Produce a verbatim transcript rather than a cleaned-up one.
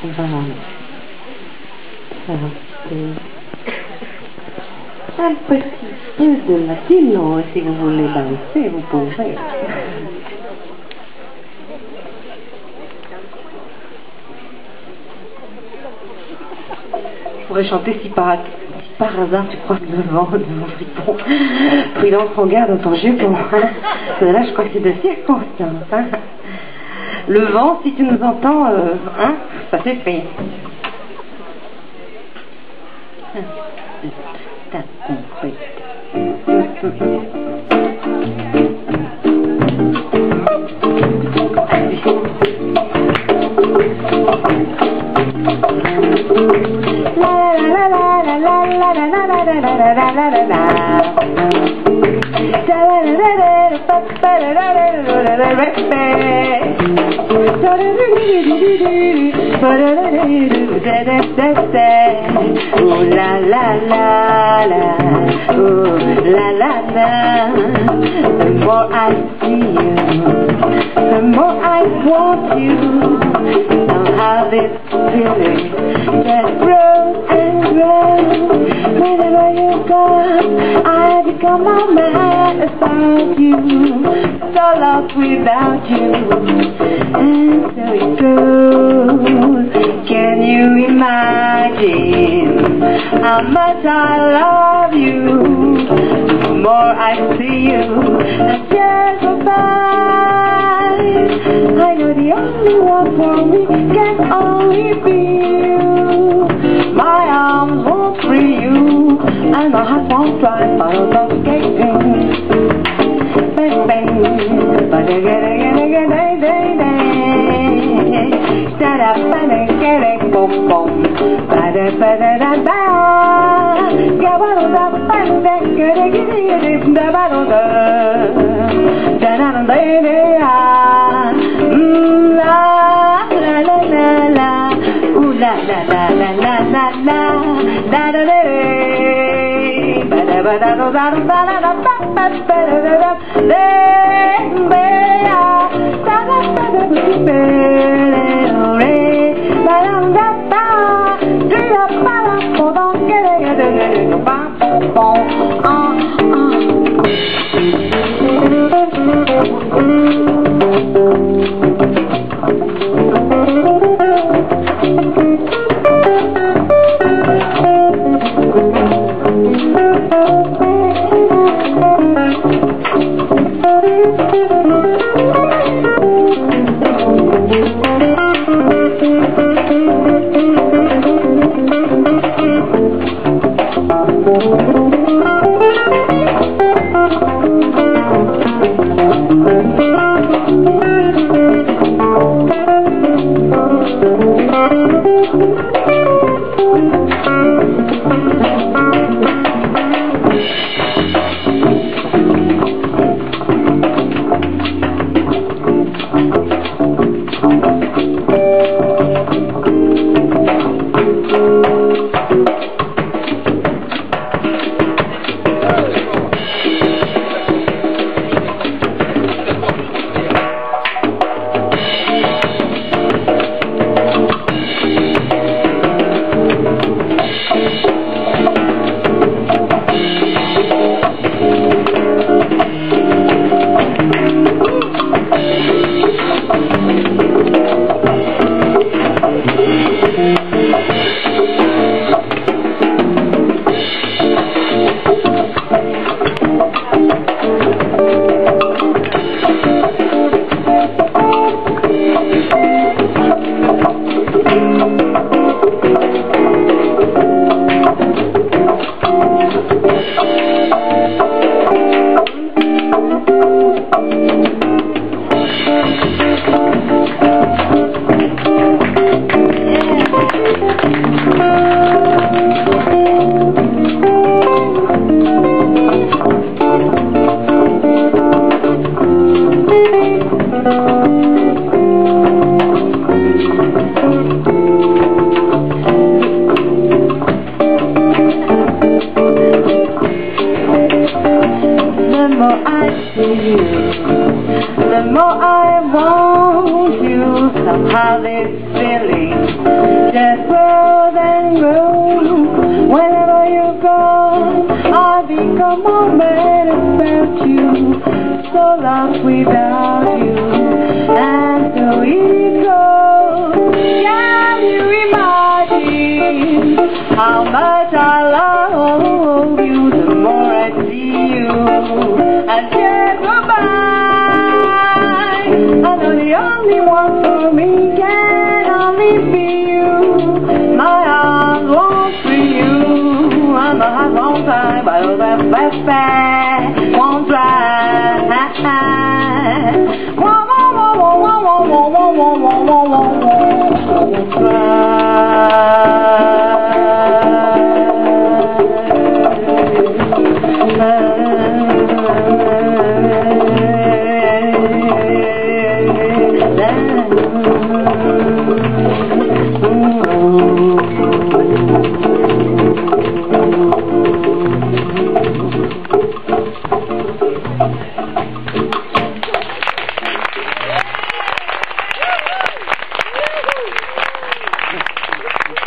Un petit peu de latino, si vous voulez danser, vous pouvez. Je pourrais chanter si par, si par hasard tu crois le vent de mon fripon. Prudence, regarde dans ton jupon. Hein. Là, je crois que c'est de circonstance. Hein. Le vent, si tu nous entends, euh, hein, ça c'est fait. T'as compris. Ooh la la la la, ooh la la la. The more I see you, the more I want you. Somehow this feeling that grows and grows. Wherever you go, I become a man about you. So lost without you, and so it goes. Can you imagine how much I love you? The more I see you, the tears go by. I know the only one for me can only be you. My arms won't free you, and my heart won't try to escaping. Bang bang, but I get it, get it, get it, day day. Set up and get it, boom boom. Ba da ba da da da. Ga ba da da ba da get it, get it, get it, da ba da da. Da da da da da. Mm la la la la la. Ooh la la la la la la la. Da da da da. Ba da ba da da da da da da ba ba ba da da da. Da ba da da da da da. The more I want you, somehow this feeling just grows and grows. Whenever you're gone, I become more mad about you. So lost without you, and so it goes. Can you imagine how much I love you? The more I see you, I say goodbye. I know the only one for me can only be you. My arms won't free you. I'm a long time, but I'm best fan.